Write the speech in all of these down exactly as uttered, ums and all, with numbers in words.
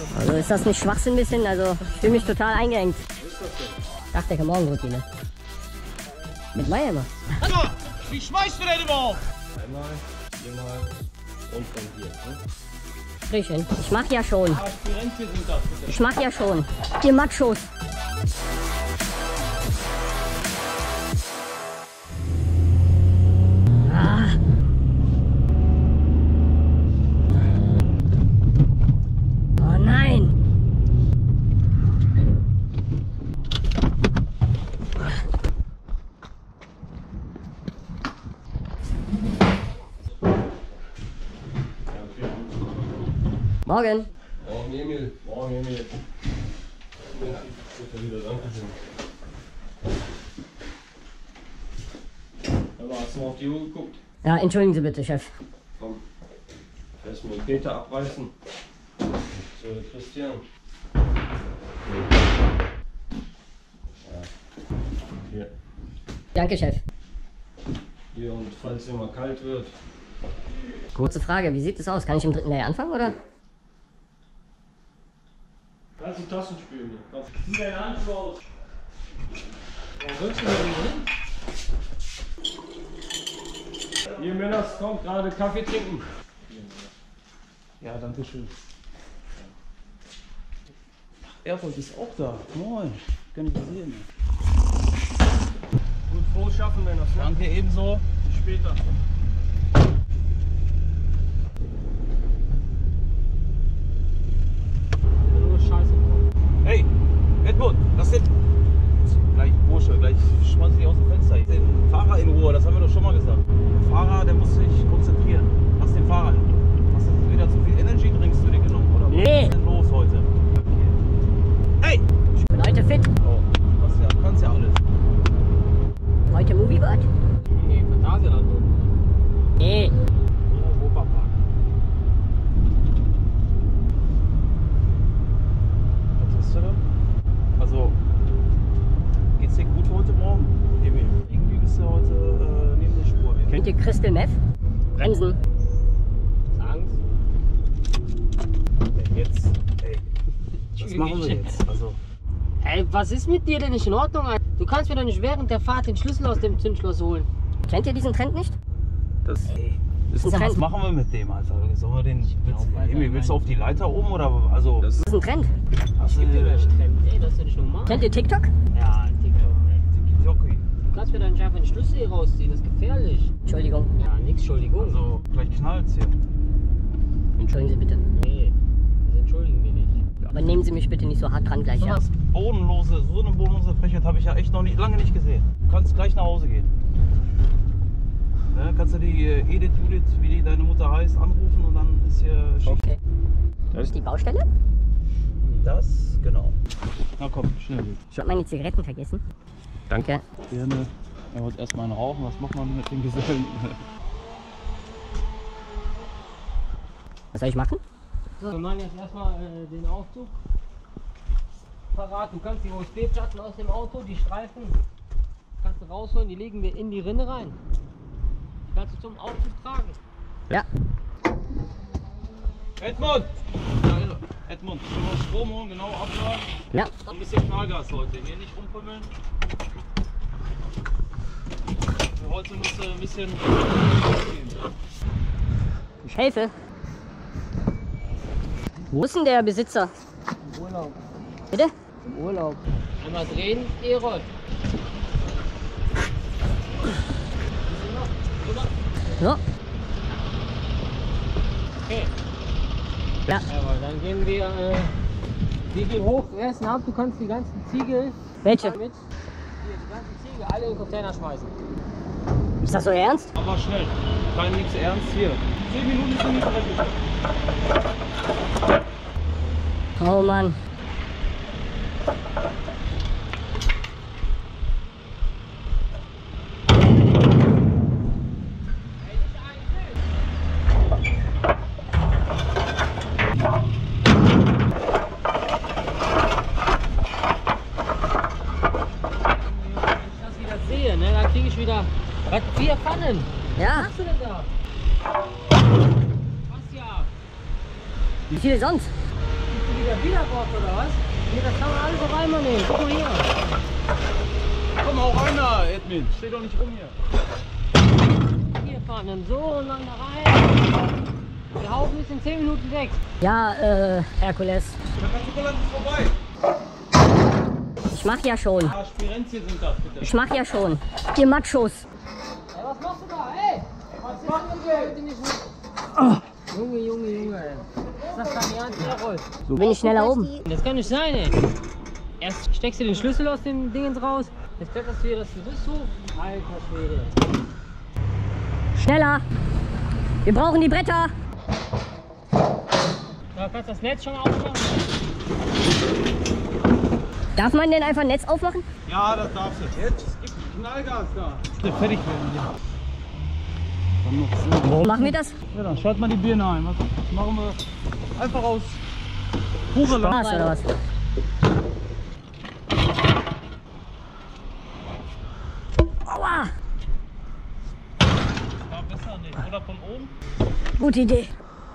Also ist das nicht Schwachsinn ein bisschen? Also ich fühle mich total eingeengt. Dachdecke Morgenroutine. Mit Meier immer. Also, wie schmeißt du denn überhaupt? Einmal, viermal und von hier. Ne? Griechen. Ich mach ja schon. Ah, Spirenzien sind das, bitte. Ich mach ja schon. Ihr Machos. Ah. Oh nein. Morgen. Morgen Emil. Morgen Emil. Ja, bitte wieder, danke schön. Aber hast du mal auf die Uhr geguckt? Ja, entschuldigen Sie bitte, Chef. Komm. Erstmal den Peter abreißen. So, Christian. Ja. Hier. Danke, Chef. Hier, und falls es mal kalt wird. Kurze Frage, wie sieht es aus? Kann ich im dritten Layer anfangen, oder? Da ist ein Tassenspiel. Zieh deine Handschuhe aus. Wo sollst du denn hin? Ihr Männer, kommt gerade Kaffee trinken. Ja, danke schön. Erfolg ist auch da. Moin. Kann ich sehen. Gut, frohes Schaffen, Männer. Danke ebenso. Bis später. Nur Scheiße. Hey, Edmund, lass den. Gleich, Bursche, gleich schmeiß dich aus dem Fenster. Den Fahrer in Ruhe, das haben wir doch schon mal gesagt. Der Fahrer, der muss sich konzentrieren. Lass den Fahrer hin. Hast du wieder zu viel Energy Drinks für dich genommen, oder? Nee. Was ist denn los heute? Hey! Ich bin heute fit. Oh, das ja, kannst ja alles. Heute Movieworld? Nee, Phantasialand. Nee. Europapark. Was hast du da? Also, geht's dir gut heute Morgen? Emil, irgendwie bist du heute äh, neben der Spur. Ey. Kennt ihr Crystal Meth? Bremsen. Angst? Jetzt, ey. Was machen wir jetzt? Also, Ey, was ist mit dir denn nicht in Ordnung? Alter? Du kannst mir doch nicht während der Fahrt den Schlüssel aus dem Zündschloss holen. Kennt ihr diesen Trend nicht? das, ey. Das ist ein Was Trend. machen wir mit dem, Alter? Sollen wir den. Willst, glaub, Emil, willst du auf die Leiter oben oder? Also, Das Das ist ein Trend. hast du. Gib dir gleich Trend. Ey, das ist ja nicht normal. Kennt ihr TikTok? Ja, TikTok. Tiki-Toki. Du kannst mir doch nicht einfach den Schlüssel hier rausziehen, das ist gefährlich. Entschuldigung. Ja, nix, Entschuldigung. Also, gleich knallt's hier. Entschuldigen Sie bitte. Nee, das entschuldigen wir nicht. Aber nehmen Sie mich bitte nicht so hart dran gleich, So ja? was bodenlose, so eine bodenlose Frechheit habe ich ja echt noch nicht, lange nicht gesehen. Du kannst gleich nach Hause gehen. Ne, kannst du die äh, Edith, Judith, wie die deine Mutter heißt, anrufen und dann ist hier Schicht. Okay. Das Das ist die Baustelle? Das, genau. Na komm, schnell. Ich habe meine Zigaretten vergessen. Danke. Gerne. Er wollte erstmal einen rauchen. Was macht man mit den Gesellen? Was soll ich machen? So, wir machen jetzt erstmal äh, den Aufzug parat. Du kannst die U S B-Platten aus dem Auto, die Streifen, kannst du rausholen, die legen wir in die Rinne rein. Die kannst du zum Aufzug tragen. Ja. Edmund! Ja, Edmund, können wir Strom holen, genau abladen. Ja. Ein bisschen Knallgas heute. Hier nicht rumpummeln. Für heute musst du ein bisschen. Ich helfe. Wo ist denn der Besitzer? Im Urlaub. Bitte? Im Urlaub. Einmal drehen, Erod. So. Okay. Ja. Aber dann gehen wir, äh, wir gehen hoch, erst ab, du kannst die ganzen Ziegel Welche? mit, hier, die ganzen Ziegel alle in den Container schmeißen. Ist das so ernst? Aber schnell. Kein nix ernst hier. Zehn Minuten sind nicht fertig. Oh Mann. Wieder. Was? Vier Pfannen? Ja. Was hast du denn da? Was ja? Wie viel sonst? Wie wieder Wiederbox oder was? Hier, das kann man alles auf einmal nehmen. Guck mal hier. Komm, hau rein da, Edmund. Steh doch nicht rum hier. Hier fahren dann so und dann da rein. Der Haufen ist in zehn Minuten weg. Ja, äh, Herkules. Der Kontrollant ist vorbei. Ich mach ja schon. Ah, Spirenzien sind das, bitte. Ich mach ja schon. Ihr Machos. Ey, was machst du da? Ey! Was machst du hier? Junge, Junge, Junge. Das kann nicht an, der rollt. So bin ich schneller oben. Das kann nicht sein, ey. Erst steckst du den Schlüssel aus dem Dingens raus, jetzt kletterst du hier das Gerüst hoch. Alter Schwede. Schneller. Wir brauchen die Bretter. Da kannst du das Netz schon aufmachen. Darf man denn einfach ein Netz aufmachen? Ja, das darfst du. Jetzt gib Knallgas da. Der fertig werden hier. Dann noch so. Wo machen wir das? Ja, dann schaut mal die Birne ein. Was machen wir? Einfach aus pure Spaß oder was? Aua! Ja, besser nicht. Oder von oben? Gute Idee.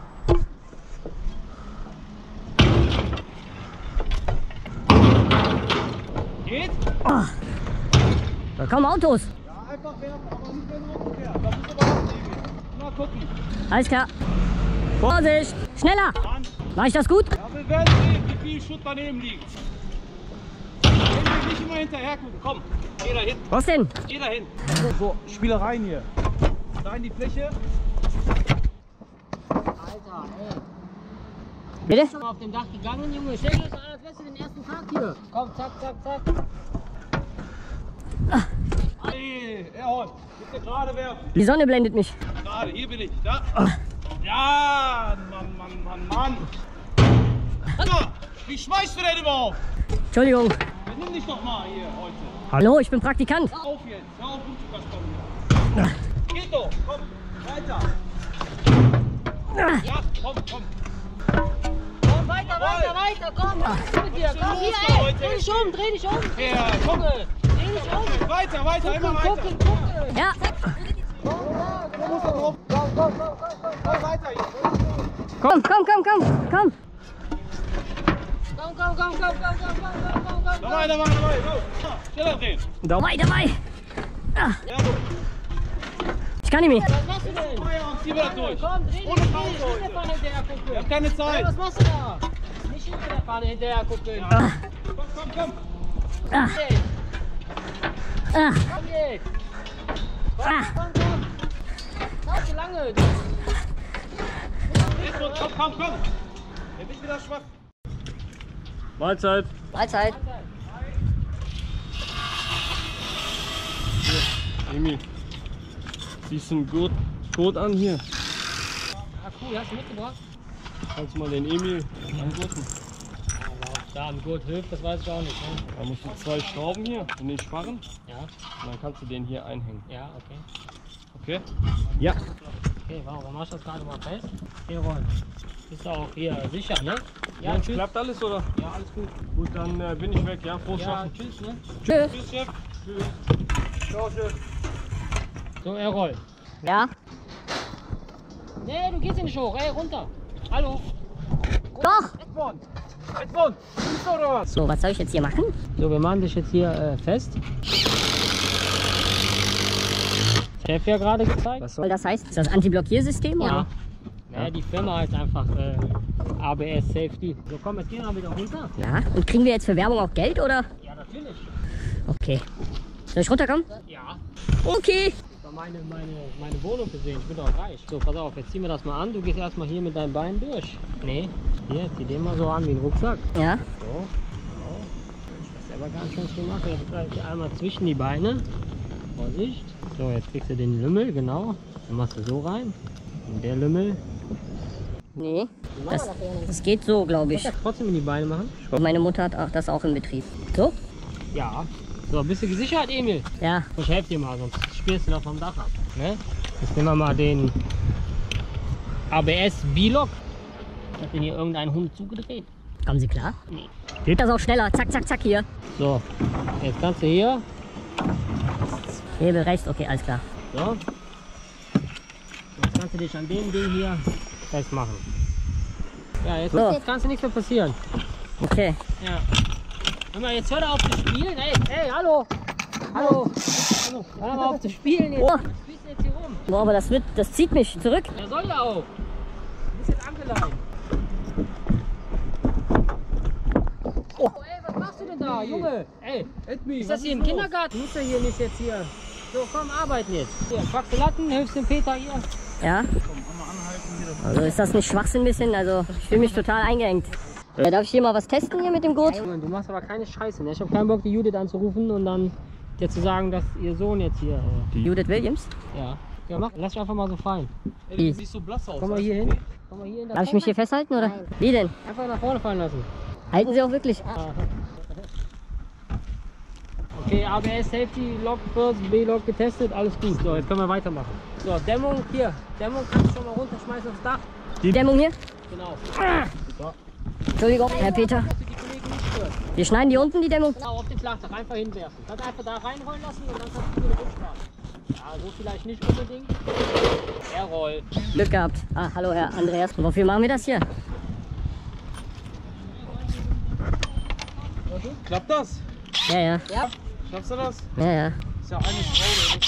Geht? Oh. Da kommen Autos. Ja, einfach werfen, aber nicht mehr nur umkehren. Da musst du aber abnehmen. Mal gucken. Alles klar. Vorsicht! Schneller! Mann. Mach ich das gut? Ja, wir werden sehen, wie viel Schutt daneben liegt. Wenn wir nicht immer hinterher gucken. Komm, geh da hin. Was denn? Geh da hin. So, Spielereien hier. Da in die Fläche. Alter, ey. Bitte? Schon mal auf dem Dach gegangen, Junge. Stell dir das an, als wärst du den ersten Tag hier. Komm, zack, zack, zack. Hey, Erhol, bitte gerade werfen. Die Sonne blendet mich. Gerade, hier bin ich. Da. Ja, Mann, Mann, Mann, Mann. So, wie schmeißt du denn überhaupt? Entschuldigung. Nimm dich doch mal hier heute. Hallo, ich bin Praktikant. Hör auf jetzt, hör auf rumzukaspern. Geht doch, komm, weiter. Ja, komm, komm. Komm, weiter, weiter, weiter, komm. Was ist mit dir? Komm, hier, ey. Dreh dich um, dreh dich um. Ja, komm. Junge, dreh dich um. Weiter, weiter, immer Gucken, weiter. gucken, gucken. Ja. Du musst da drauf. Komm, komm, komm, komm, komm, weiter jetzt. Komm, komm, komm, komm, komm. Komm, komm, komm, komm, komm, komm, komm, komm, komm. Dabei, dabei, dabei, so. Schneller drehen. Dabei, dabei. Ah, Ja, so. ich kann nicht mehr. Was machst du denn? Feuer und ziehen wir das durch. Komm, dreh dich, Ohne dreh Pause dich, nicht der heute. Pfanne hinterher gucken. Ich hab keine Hey, Zeit. was machst du da? Nicht hinter der Pfanne hinterher gucken. Ah, Komm, komm, komm. ah, Komm jetzt, ah, komm jetzt. Komm, ah. komm, komm. Nicht so lange. Jetzt, komm, komm, komm. Jetzt bin ich wieder schwach. Mahlzeit. Mahlzeit. Emil, ziehst du einen Gurt, Gurt an hier? Ah, cool, hast du mitgebracht? Kannst du mal den Emil angurten? Da am Gurt hilft, das weiß ich auch nicht. Ne? Da musst du zwei Schrauben hier in den Sparren Ja, und dann kannst du den hier einhängen. ja, okay. Okay? Ja. Okay, warum dann machst du das gerade mal fest? Hier rollen. Ist auch hier sicher, ne? Ja, Ja, tschüss. klappt alles oder? Ja, alles gut. Gut, dann äh, bin ich weg. Ja, frohes Ja, Schaffen. tschüss, ne? Tschüss. Tschüss, Chef. Tschüss. Ciao, Chef. So, er rollt. Ja. Nee, du gehst hier nicht hoch. Ey, runter. Hallo. Doch. Edmund. Edmund. Siehst du oder was? So, was soll ich jetzt hier machen? So, wir machen dich jetzt hier äh, fest. Chef ja gerade gezeigt. Was Soll das heißt? Ist das Anti-Blockiersystem? Ja. oder? Ja, die Firma heißt einfach äh, A B S Safety. So, komm, jetzt gehen wir wieder runter. Ja. Und kriegen wir jetzt für Werbung auch Geld oder? Ja, natürlich. Okay. Soll ich runterkommen? Ja. Okay. Ich habe meine, meine, meine Wohnung gesehen. Ich bin doch reich. So, pass auf, jetzt ziehen wir das mal an. Du gehst erstmal hier mit deinen Beinen durch. Nee, hier, zieh den mal so an wie ein Rucksack. Ja. So. So. Das ist aber ganz schön gemacht. Jetzt gleich einmal zwischen die Beine. Vorsicht. So, jetzt kriegst du den Lümmel, genau. Dann machst du so rein. Und der Lümmel. Nee. Das, das geht so, glaube ich. Trotzdem in die Beine machen. Meine Mutter hat auch das auch im Betrieb. So? Ja. So, bist du gesichert, Emil? Ja. Ich helfe dir mal, sonst spielst du noch vom Dach ab. Ne? Jetzt nehmen wir mal den A B S B-Lock. Hat denn hier irgendein Hund zugedreht? Kommen Sie klar? Nee. Geht das auch schneller? Zack, zack, zack hier. So, jetzt kannst du hier. Hebel rechts, okay, alles klar. So. Jetzt kannst du dich an dem Ding hier festmachen. Ja, jetzt, So. jetzt kannst du nichts mehr passieren. Okay. Ja. Hör mal, jetzt hör doch auf zu spielen. Ey, ey, hallo. Hallo. Hallo. Hör mal auf zu spielen jetzt. Oh. Was spielst du jetzt hier rum? Boah, aber das wird, das zieht mich zurück. Ja, soll ja auch. Du bist jetzt angeleint. Oh, ey, was machst du denn da, Junge? Ey, Edmi, ist das hier im Kindergarten? Muss ja hier nicht jetzt hier. So, komm, arbeiten jetzt. Hier, packst du Latten, hilfst dem Peter hier. Ja. Also ist das nicht Schwachsinn ein bisschen? Also ich fühle mich total eingeengt. Ja, darf ich hier mal was testen hier mit dem Gurt? Junge, du machst aber keine Scheiße, ne? Ich habe keinen Bock, die Judith anzurufen und dann dir zu sagen, dass ihr Sohn jetzt hier. Äh, Die Judith Williams? ja. Ja, mach, lass dich einfach mal so fallen. Ey, du siehst so blass aus. Komm mal hier hin. Komm mal hier hin. Darf ich mich hier festhalten oder? Wie denn? Einfach nach vorne fallen lassen. Halten Sie auch wirklich? Okay, A B S Safety, Lock First, B-Lock getestet, alles gut. So, jetzt können wir weitermachen. So, Dämmung hier. Dämmung kannst du schon mal runterschmeißen aufs Dach. Die Dämmung hier? Genau. Entschuldigung, Herr Peter. Dass du die Kollegen nicht stört. Wir schneiden die unten, die Dämmung? Genau, auf den Flachdach einfach hinwerfen. Kannst einfach da reinrollen lassen und dann kannst du wieder rumstarten. Ja, so vielleicht nicht unbedingt. Er rollt. Glück gehabt. Ah, hallo Herr Andreas. Und wofür machen wir das hier? Klappt das? Ja, ja. Ja. Schaffst du das? Ja, ja. Ist ja eine Schraube.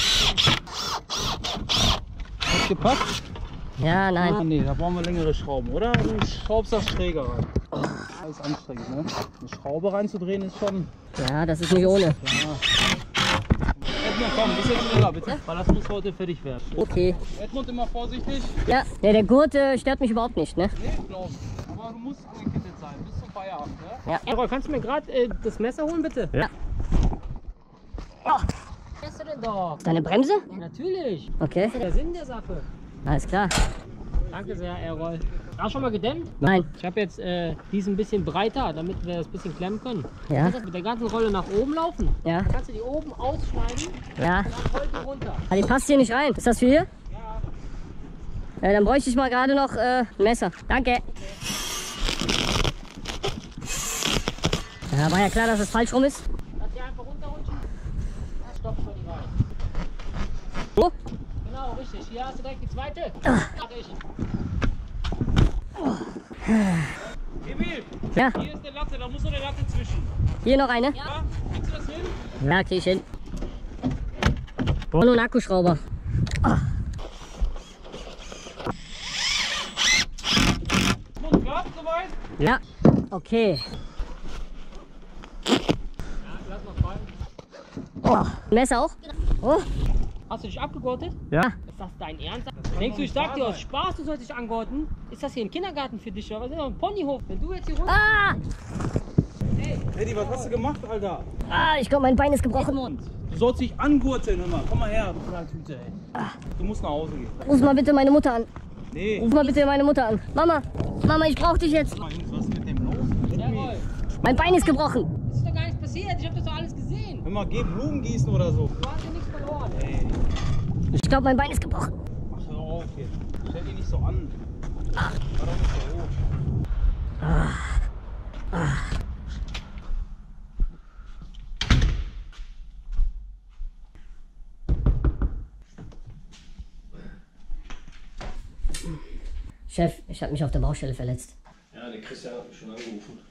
Hat's gepackt? Ja, Ah, nein. nee, da brauchen wir längere Schrauben, oder? Du schraubst das schräger rein. Das ist anstrengend, ne? Eine Schraube reinzudrehen ist schon... Ja, das ist nicht ohne. Ja. Edmund, komm, ein bisschen schneller bitte. Weil das muss heute fertig werden. Okay. Edmund, immer vorsichtig. Ja, nee, der Gurt äh, stört mich überhaupt nicht, ne? Nee, glaub ich. Aber du musst angekettet sein, bis zum Feierabend, ne? Ja. Errol, kannst du mir gerade äh, das Messer holen, bitte? Ja. Was hast du denn da? Deine Bremse? Ja, natürlich. Okay. Das ist der Sinn der Sache. Alles klar. Danke sehr, Errol. Hast du schon mal gedämmt? Nein. Ich habe jetzt äh, diesen ein bisschen breiter, damit wir das ein bisschen klemmen können. Ja. Du kannst mit der ganzen Rolle nach oben laufen. Ja. Dann kannst du die oben ausschneiden Ja. und dann rollt die runter. Ah, die passt hier nicht rein. Ist das für hier? Ja. Ja, dann bräuchte ich mal gerade noch äh, ein Messer. Danke. Ja, war ja klar, dass es falsch rum ist. Lass die einfach runterrutschen. Ja, stopp schon die rein. Oh. Genau, richtig. Hier hast du direkt die zweite. Mach ich. Emil, Ja, hier ist eine Latte, da muss noch eine Latte zwischen. hier noch eine. Ja? Kriegst du das hin? Ja, krieg ich hin. Und ein Akkuschrauber. Edmund, klappt soweit? Ja. Okay. Lass mal fallen. Oh. Messer auch? Oh. Hast du dich abgegurtet? Ja. Ist das dein Ernst? Denkst du, ich sag dir aus Spaß, du sollst dich angurten? Ist das hier ein Kindergarten für dich oder was? Ist das ein Ponyhof? Wenn du jetzt hier runter... Ah! Eddie, was hast du gemacht, Alter? Ah, ich glaube, mein Bein ist gebrochen. Du sollst dich angurteln, hör mal. Komm mal her, du kleine Tüte, ey. Du musst nach Hause gehen. Ruf mal bitte meine Mutter an. Nee. Ruf mal bitte meine Mutter an. Mama, Mama, ich brauch dich jetzt. Mal, Jungs, was ist mit dem los? Jawohl. Mein Bein ist gebrochen. Es ist doch gar nichts passiert. Ich hab das doch alles gesehen. Hör mal, geh Blumen gießen oder so. Du hast ja nichts verloren. Ey, Ich glaube, mein Bein ist gebrochen. mach hör auf jetzt. Stell dich nicht so an. War doch nicht so hoch. Chef, ich habe mich auf der Baustelle verletzt. Ja, der Christian hat mich schon angerufen.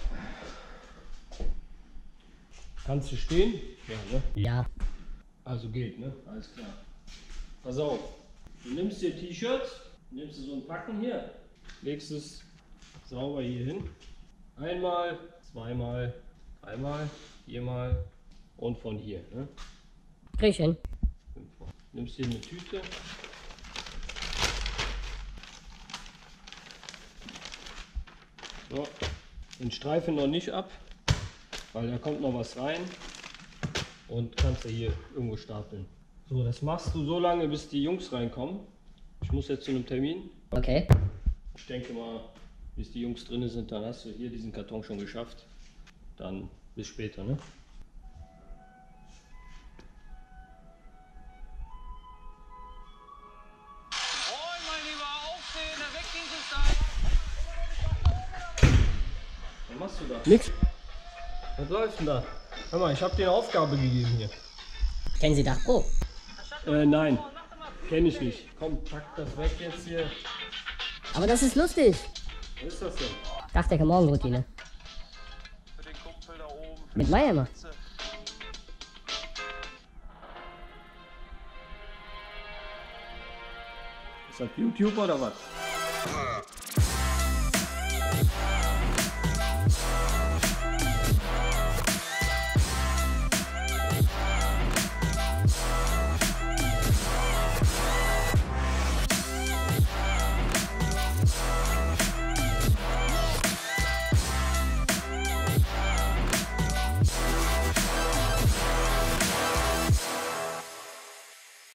Kannst du stehen? Ja, ne? Ja. Also geht, ne? Alles klar. Pass auf. Du nimmst dir T-Shirt, nimmst du so ein Packen hier, legst es sauber hier hin. Einmal, zweimal, dreimal, viermal und von hier, ne? Krieg ich hin. Fünfmal. Nimmst dir eine Tüte. So, den Streifen noch nicht ab, weil da kommt noch was rein und kannst du hier irgendwo stapeln. So, das machst du so lange, bis die Jungs reinkommen. Ich muss jetzt zu einem Termin. Okay. Ich denke mal, bis die Jungs drin sind, dann hast du hier diesen Karton schon geschafft. Dann bis später, ne? Moin, mein Lieber, aufstehen, der Wegdienst ist da. Was machst du da? Nix. Was läuft denn da? Hör mal, ich habe dir eine Aufgabe gegeben hier. Kennen Sie Dach Pro? Äh, nein. Kenn ich nicht. Komm, pack das weg jetzt hier. Aber das ist lustig. Was ist das denn? Dachdecker Morgenroutine. Für den Kumpel da oben. Mit Meier. Ist das YouTube oder was?